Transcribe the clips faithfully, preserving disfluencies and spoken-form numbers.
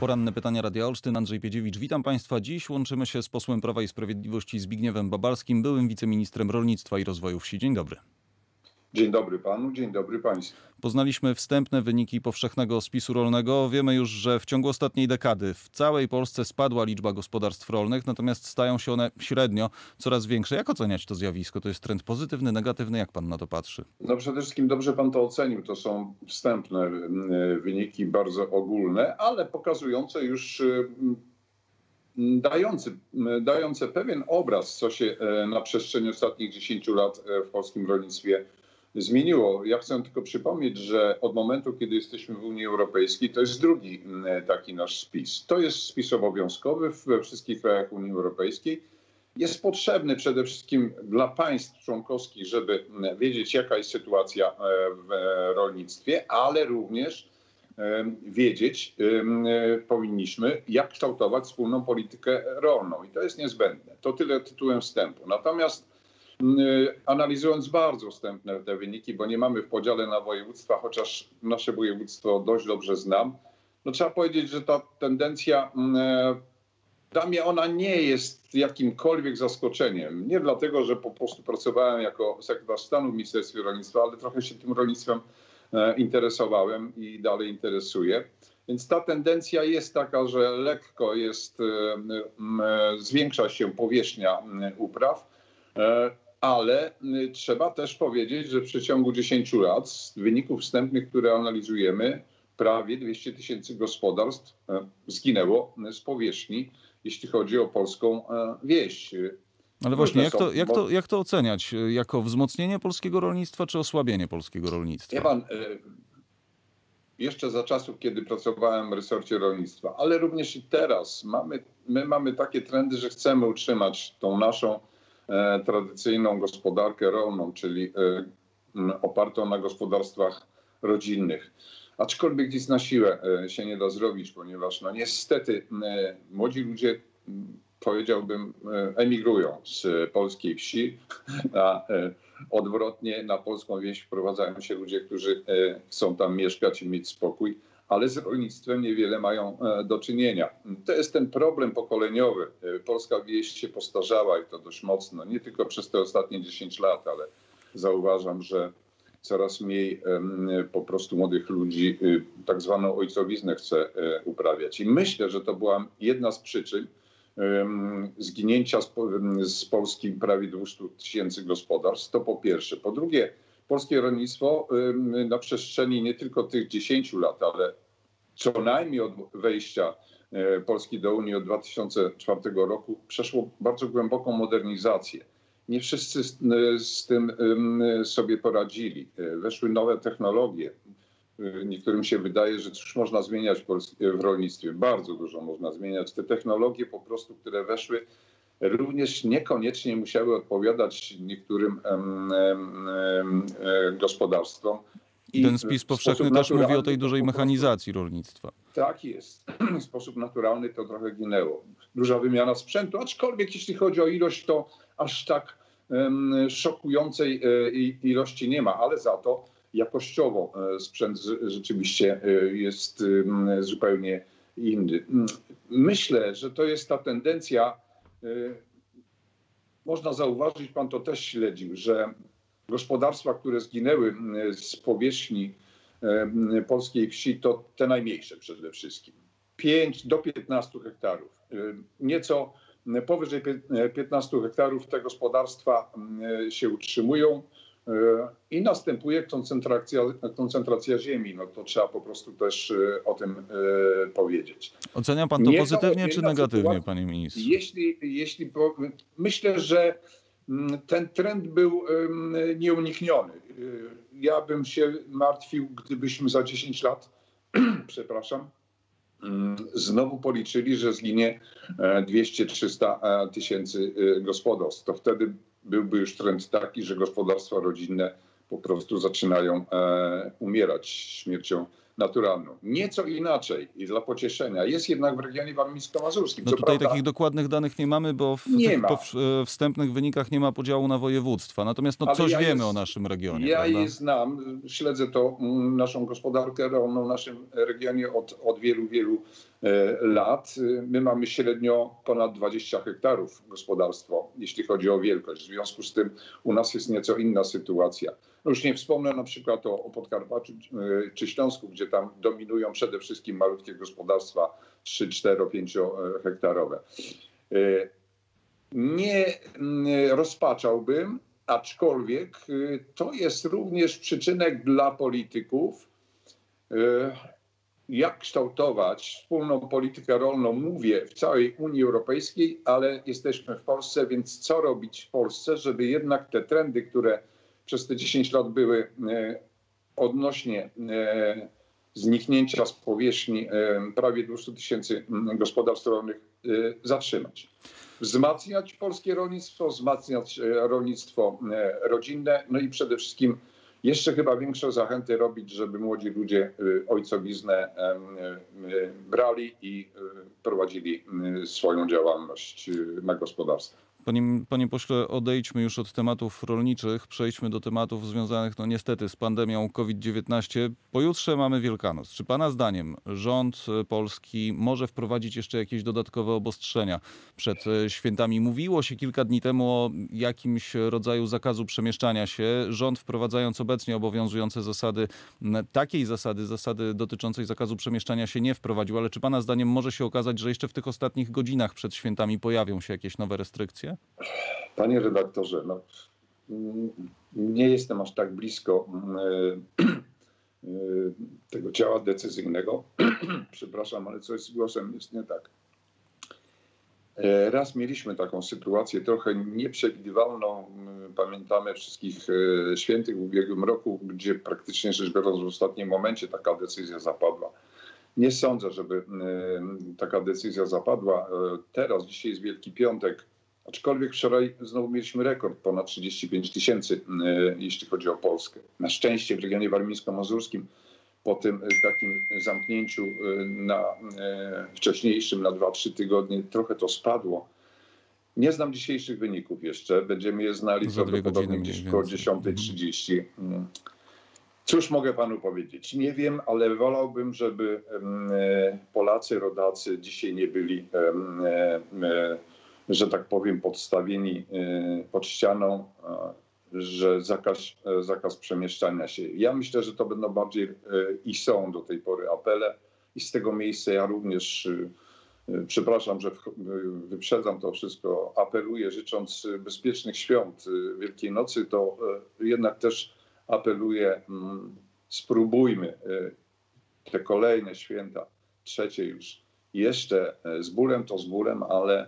Poranne pytania Radia Olsztyn. Andrzej Piedziewicz. Witam Państwa. Dziś łączymy się z posłem Prawa i Sprawiedliwości Zbigniewem Babalskim, byłym wiceministrem rolnictwa i rozwoju wsi. Dzień dobry. Dzień dobry panu, dzień dobry państwu. Poznaliśmy wstępne wyniki powszechnego spisu rolnego. Wiemy już, że w ciągu ostatniej dekady w całej Polsce spadła liczba gospodarstw rolnych, natomiast stają się one średnio coraz większe. Jak oceniać to zjawisko? To jest trend pozytywny, negatywny? Jak pan na to patrzy? No przede wszystkim dobrze pan to ocenił. To są wstępne wyniki, bardzo ogólne, ale pokazujące już, dające, dające pewien obraz, co się na przestrzeni ostatnich dziesięciu lat w polskim rolnictwie zmieniło. Ja chcę tylko przypomnieć, że od momentu, kiedy jesteśmy w Unii Europejskiej, to jest drugi taki nasz spis. To jest spis obowiązkowy we wszystkich krajach Unii Europejskiej. Jest potrzebny przede wszystkim dla państw członkowskich, żeby wiedzieć, jaka jest sytuacja w rolnictwie, ale również wiedzieć powinniśmy, jak kształtować wspólną politykę rolną. I to jest niezbędne. To tyle tytułem wstępu. Natomiast analizując bardzo wstępne te wyniki, bo nie mamy w podziale na województwa, chociaż nasze województwo dość dobrze znam, no trzeba powiedzieć, że ta tendencja, dla mnie ona nie jest jakimkolwiek zaskoczeniem. Nie dlatego, że po prostu pracowałem jako sekretarz stanu w Ministerstwie Rolnictwa, ale trochę się tym rolnictwem interesowałem i dalej interesuję. Więc ta tendencja jest taka, że lekko jest, zwiększa się powierzchnia upraw, ale trzeba też powiedzieć, że w przeciągu dziesięciu lat z wyników wstępnych, które analizujemy, prawie dwieście tysięcy gospodarstw zginęło z powierzchni, jeśli chodzi o polską wieś. Ale właśnie, jak to, jak, to, jak to oceniać? Jako wzmocnienie polskiego rolnictwa czy osłabienie polskiego rolnictwa? Wie pan, jeszcze za czasów, kiedy pracowałem w resorcie rolnictwa, ale również i teraz mamy, my mamy takie trendy, że chcemy utrzymać tą naszą e, tradycyjną gospodarkę rolną, czyli e, opartą na gospodarstwach rodzinnych. Aczkolwiek nic na siłę e, się nie da zrobić, ponieważ no niestety e, młodzi ludzie, powiedziałbym, emigrują z polskiej wsi, a odwrotnie na polską wieś wprowadzają się ludzie, którzy chcą tam mieszkać i mieć spokój, ale z rolnictwem niewiele mają do czynienia. To jest ten problem pokoleniowy. Polska wieś się postarzała i to dość mocno, nie tylko przez te ostatnie dziesięć lat, ale zauważam, że coraz mniej po prostu młodych ludzi tak zwaną ojcowiznę chce uprawiać. I myślę, że to była jedna z przyczyn zginięcia z, z Polski prawie dwieście tysięcy gospodarstw. To po pierwsze. Po drugie, polskie rolnictwo na przestrzeni nie tylko tych dziesięciu lat, ale co najmniej od wejścia Polski do Unii od dwa tysiące czwartego roku przeszło bardzo głęboką modernizację. Nie wszyscy z, z tym sobie poradzili. Weszły nowe technologie. Niektórym się wydaje, że coś można zmieniać w rolnictwie. Bardzo dużo można zmieniać. Te technologie po prostu, które weszły, również niekoniecznie musiały odpowiadać niektórym em, em, em, gospodarstwom. I ten spis powszechny też mówi o tej dużej mechanizacji rolnictwa. Tak jest. W sposób naturalny to trochę ginęło. Duża wymiana sprzętu, aczkolwiek jeśli chodzi o ilość, to aż tak um, szokującej ilości nie ma, ale za to jakościowo sprzęt rzeczywiście jest zupełnie inny. Myślę, że to jest ta tendencja, można zauważyć, pan to też śledził, że gospodarstwa, które zginęły z powierzchni polskiej wsi, to te najmniejsze przede wszystkim. pięć do piętnastu hektarów. Nieco powyżej piętnastu hektarów te gospodarstwa się utrzymują. I następuje koncentracja, koncentracja ziemi. No to trzeba po prostu też o tym e, powiedzieć. Ocenia pan to nie pozytywnie czy negatywnie, panie ministrze? Jeśli, jeśli po, myślę, że ten trend był um, nieunikniony. Ja bym się martwił, gdybyśmy za dziesięć lat, przepraszam, znowu policzyli, że zginie dwieście trzysta tysięcy gospodarstw. To wtedy byłby już trend taki, że gospodarstwa rodzinne po prostu zaczynają e, umierać śmiercią naturalną. Nieco inaczej i dla pocieszenia jest jednak w regionie warmińsko-mazurskim. No Co tutaj prawda, takich dokładnych danych nie mamy, bo w nie tych ma. pow- e, wstępnych wynikach nie ma podziału na województwa. Natomiast no, Ale coś ja wiemy jest- o naszym regionie, Ja prawda? je znam, śledzę to, mm, naszą gospodarkę rolną w naszym regionie od, od wielu, wielu e, lat. My mamy średnio ponad dwadzieścia hektarów gospodarstwo, jeśli chodzi o wielkość. W związku z tym u nas jest nieco inna sytuacja. No już nie wspomnę na przykład o, o Podkarpaciu e, czy Śląsku, gdzie tam dominują przede wszystkim malutkie gospodarstwa trzy, cztero, pięcio hektarowe. E, Nie mm, rozpaczałbym, aczkolwiek y, to jest również przyczynek dla polityków, y, jak kształtować wspólną politykę rolną, mówię, w całej Unii Europejskiej, ale jesteśmy w Polsce, więc co robić w Polsce, żeby jednak te trendy, które przez te dziesięć lat były y, odnośnie y, zniknięcia z powierzchni y, prawie dwieście tysięcy gospodarstw rolnych y, zatrzymać. Wzmacniać polskie rolnictwo, wzmacniać e, rolnictwo e, rodzinne, no i przede wszystkim jeszcze chyba większe zachęty robić, żeby młodzi ludzie e, ojcowiznę e, e, brali i e, prowadzili e, swoją działalność e, na gospodarstwie. Panie, panie pośle, odejdźmy już od tematów rolniczych, przejdźmy do tematów związanych no niestety z pandemią COVID dziewiętnaście. Pojutrze mamy Wielkanoc. Czy pana zdaniem rząd polski może wprowadzić jeszcze jakieś dodatkowe obostrzenia przed e, świętami? Mówiło się kilka dni temu o jakimś rodzaju zakazu przemieszczania się. Rząd, wprowadzając obecnie obowiązujące zasady, m, takiej zasady, zasady dotyczącej zakazu przemieszczania się nie wprowadził, ale czy pana zdaniem może się okazać, że jeszcze w tych ostatnich godzinach przed świętami pojawią się jakieś nowe restrykcje? Panie redaktorze, no, mm, nie jestem aż tak blisko y, y, tego ciała decyzyjnego. Przepraszam, ale coś z głosem jest nie tak. E, Raz mieliśmy taką sytuację trochę nieprzewidywalną. y, Pamiętamy wszystkich e, świętych w ubiegłym roku, gdzie praktycznie rzecz biorąc w ostatnim momencie taka decyzja zapadła. Nie sądzę, żeby y, taka decyzja zapadła. E, Teraz, dzisiaj jest Wielki Piątek, aczkolwiek wczoraj znowu mieliśmy rekord, ponad trzydzieści pięć tysięcy, y, jeśli chodzi o Polskę. Na szczęście w regionie warmińsko-mazurskim po tym y, takim zamknięciu y, na, y, wcześniejszym na dwa trzy tygodnie trochę to spadło. Nie znam dzisiejszych wyników jeszcze. Będziemy je znali Za dwie prawdopodobnie godziny gdzieś mniej około więcej. dziesiąta trzydzieści. Mm. Cóż mogę panu powiedzieć? Nie wiem, ale wolałbym, żeby em, e, Polacy, rodacy dzisiaj nie byli, em, e, e, że tak powiem, podstawieni e, pod ścianą, a, że zakaz, e, zakaz przemieszczania się. Ja myślę, że to będą bardziej e, i są do tej pory apele i z tego miejsca ja również, e, e, przepraszam, że w- wyprzedzam to wszystko, apeluję, życząc e, bezpiecznych świąt e, Wielkiej Nocy, to e, jednak też apeluję, mm, spróbujmy e, te kolejne święta, trzecie już, jeszcze e, z bólem to z bólem, ale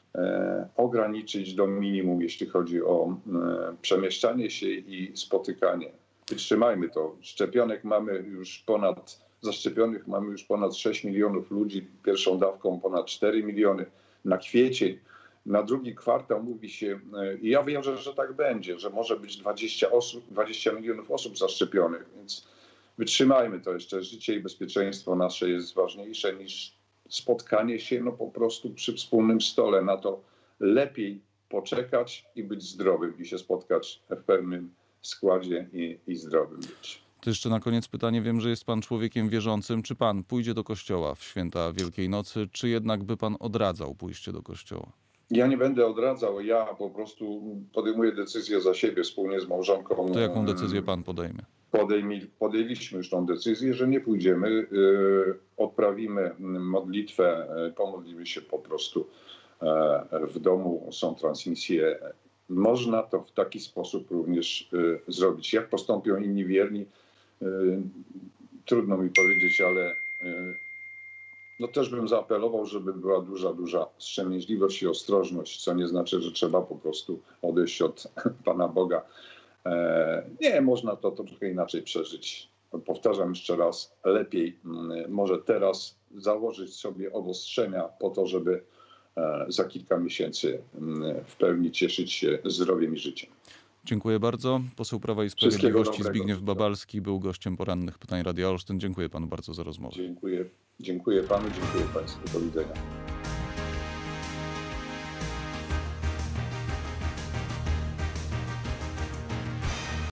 e, ograniczyć do minimum, jeśli chodzi o e, przemieszczanie się i spotykanie. Wytrzymajmy to. Szczepionek mamy już ponad, zaszczepionych mamy już ponad sześć milionów ludzi, pierwszą dawką ponad cztery miliony. Na kwiecień, na drugi kwartał mówi się, e, i ja wierzę, że tak będzie, że może być dwadzieścia osób, dwadzieścia milionów osób zaszczepionych, więc wytrzymajmy to jeszcze. Życie i bezpieczeństwo nasze jest ważniejsze niż spotkanie się no po prostu przy wspólnym stole. Na to lepiej poczekać i być zdrowym i się spotkać w pełnym składzie i, i zdrowym być. To jeszcze na koniec pytanie. Wiem, że jest pan człowiekiem wierzącym. Czy pan pójdzie do kościoła w święta Wielkiej Nocy, czy jednak by pan odradzał pójście do kościoła? Ja nie będę odradzał, ja po prostu podejmuję decyzję za siebie wspólnie z małżonką. To jaką decyzję pan podejmie? Podejmi, podjęliśmy już tą decyzję, że nie pójdziemy. Yy, odprawimy modlitwę, yy, pomodlimy się po prostu yy, w domu. Są transmisje. Można to w taki sposób również yy, zrobić. Jak postąpią inni wierni, yy, trudno mi powiedzieć, ale yy, no też bym zaapelował, żeby była duża, duża wstrzemięźliwość i ostrożność, co nie znaczy, że trzeba po prostu odejść od Pana Boga. E, Nie, można to trochę inaczej przeżyć. Powtarzam jeszcze raz, lepiej mm, może teraz założyć sobie obostrzenia po to, żeby e, za kilka miesięcy mm, w pełni cieszyć się zdrowiem i życiem. Dziękuję bardzo. Poseł Prawa i Wszystkiego Sprawiedliwości dobrego. Zbigniew Babalski był gościem porannych pytań Radia Olsztyn. Dziękuję panu bardzo za rozmowę. Dziękuję, dziękuję panu, dziękuję państwu. Do widzenia.